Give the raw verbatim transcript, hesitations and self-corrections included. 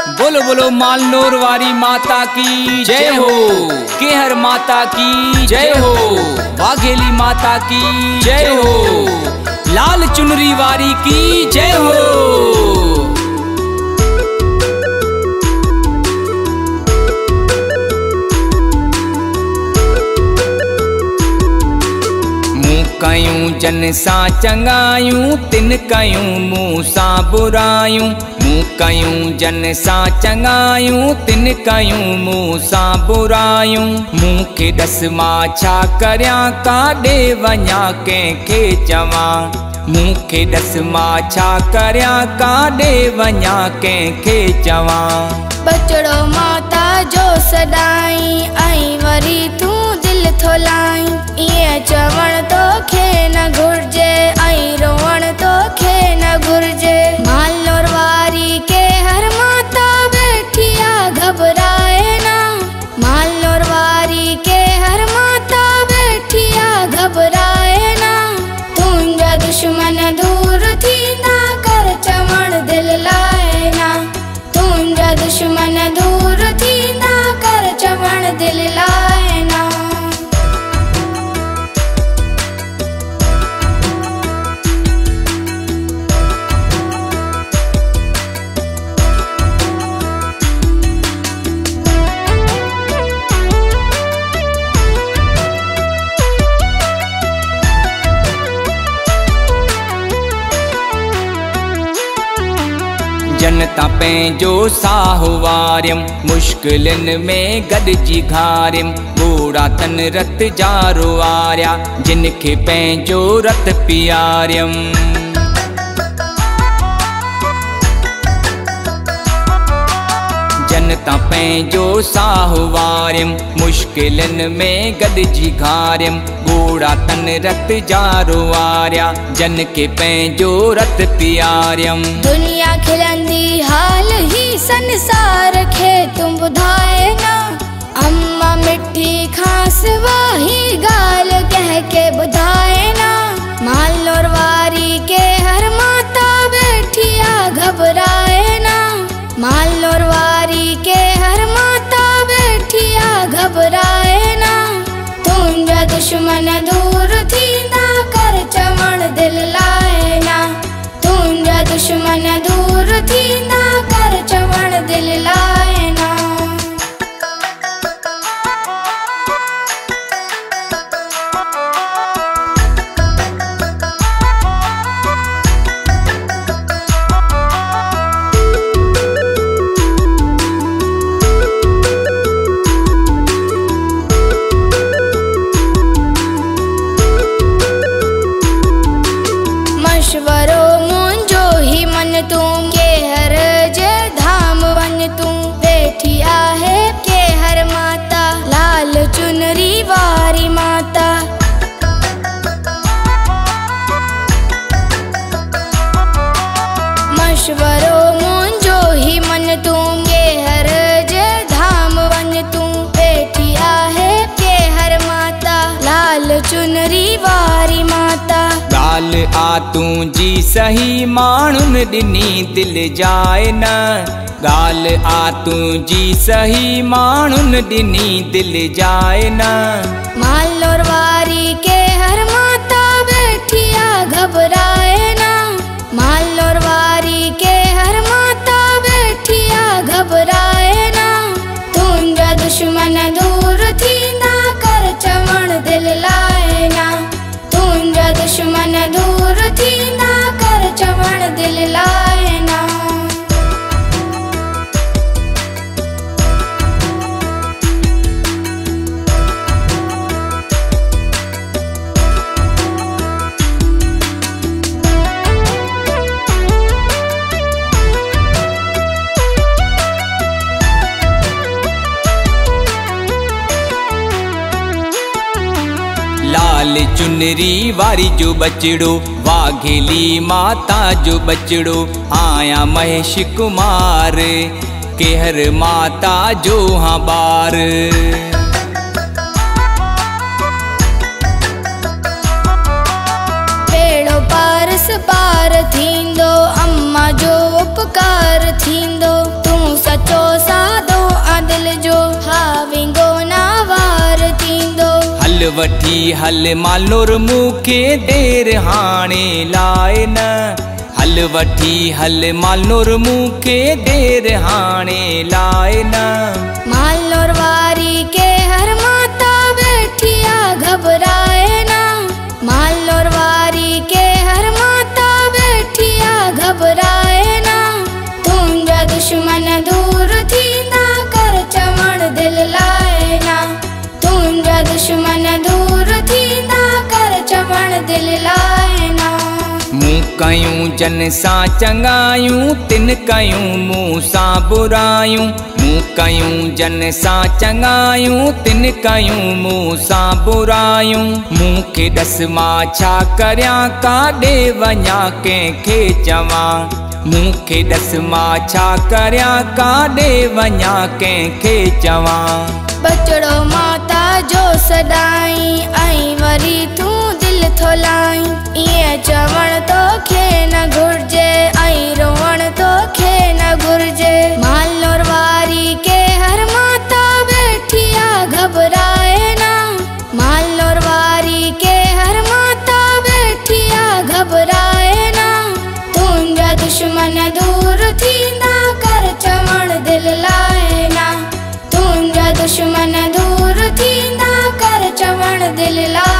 बोलो बोलो मालनोर वारी माता की जय हो, केहर माता की जय हो, वाघेली माता की जय हो, लाल चुनरी वारी की जय हो। कयूं जन सां चंगायूं तिन कयूं मूं सां बुरायूं, मूं कयूं जन सां चंगायूं तिन कयूं मूं सां बुरायूं। मूंखे ॾस मां छा करियां काॾे वञा कंहिंखे चवां, मूंखे ॾस मां छा करियां काॾे वञा कंहिंखे चवां। बचड़ो माता जो सदाई ऐं वरी तूं दिल थोलाई, ईअं चवण तोखे न घुर्जे ऐं रोवण तोखे न घुर्जे। मालनोर वारी के हर माता बैठी आ घबराए ना, मालनोर वारी के हर माता बैठी आ घबराए ना। तुंहिंजा दुश्मन दूर थींदा कर चवण दिल लाए ना, तुंहिंजा दुश्मन दूर थींदा कर चवण दिल लाए ना। जनता पंहिंजो साहु वारियम, मुश्किलनि में गॾिजी घारियम। बूढ़ा तन रत जारो वारिया, जिन खे पंहिंजो रत पियारियम। जनता पंहिंजो साहु वारियम, मुश्किलनि में गॾिजी घारियम। बूढ़ा तन रत जारो वारिया, जन खे पंहिंजो रत पियारियम। दुनिया खिलंदी हाल ही संसार खे तुम ॿुधाए ना, अम्मा मिठी खांस वाही गाल कह के ॿुधाए ना। मालनोर वारी के हर माता बैठी आ घबराए ना, मालनोर वारी के हर माता बैठी आ घबराए ना। तुंहिंजा दुश्मन दूर थींदा कर चवण दिल लाए ना, तुंहिंजा दुश्मन दूर थींदा कर चवण दिल लाए ना। मशवरो मुंहिंजो ही मन तूं के हर जे धाम वञ तूं, बैठी आहे के हर माता लाल चुनरी वारी माता। मशवरो मुंहिंजो ही मन तूं के हर जे धाम वञ तूं, बैठी आहे के हर माता लाल चुनरी वारी माता। ॻाल्हि आ तुंहिंजी सही माण्हुनि ॾिनी दिल जाए न, ॻाल्हि आ तुंहिंजी सही माण्हुनि ॾिनी दिल जाए न। मालनोर वारी के हर माता बैठी आ घबराए ना, मालनोर वारी के हर माता बैठी आ घबराए ना। तुंहिंजा दुश्मन दूर थींदा कर चवण दिल लाए ना, तुंहिंजा दुश्मन दूर थींदा कर चवण दिल लाए ना। लाल चुनरी वारी जो बचड़ो, वाघेली माता जो बचड़ो, आया महेश कुमार केहर माता जो हाँ बार। बेड़ो पारस पार थींदो, अम्मा जो उपकार थींदो। तूं सच हल वठी हल मालोर मूंखे देर हाणे लाए न। हल वठी हल मालोर मूंखे देर हाणे लाए न। मालोर वारी के हर माता बैठी आ घबराए ना। मालोर वारी के हर माता बैठी आ घबराए ना। तुंहिंजा दुश्मन दूर थींदा कर चवण दिल लाए ना। तुंहिंजा दुश्मन दूर थींदा कर चवण दिल लाए ना। मूं कयूं जन सां चङायूं तिन कयूं मूं सां बुरायूं। मूं कयूं जन सां चङायूं तिन कयूं मूं सां बुरायूं। मूंखे ॾस मां छा करियां काॾे वञा कंहिंखे चवां। मूंखे ॾस मां छा करियां काॾे वञा कंहिंखे चवां। बचड़ो माता जो सदाई ऐं वरी तूं दिल थोलाई। ईअं चवण तोखे न घुर्जे ऐं रोवण तोखे न घुर्जे। मालोर वारी के हर माता बैठी आ घबराए ना। मालोर वारी के हर माता बैठी आ घबराए ना। तुंहिंजा दुश्मन दूर थींदा कर चवण दिल लाए ना। तुंहिंजा दुश्मन दूर थींदा कर चवण दिल लाए।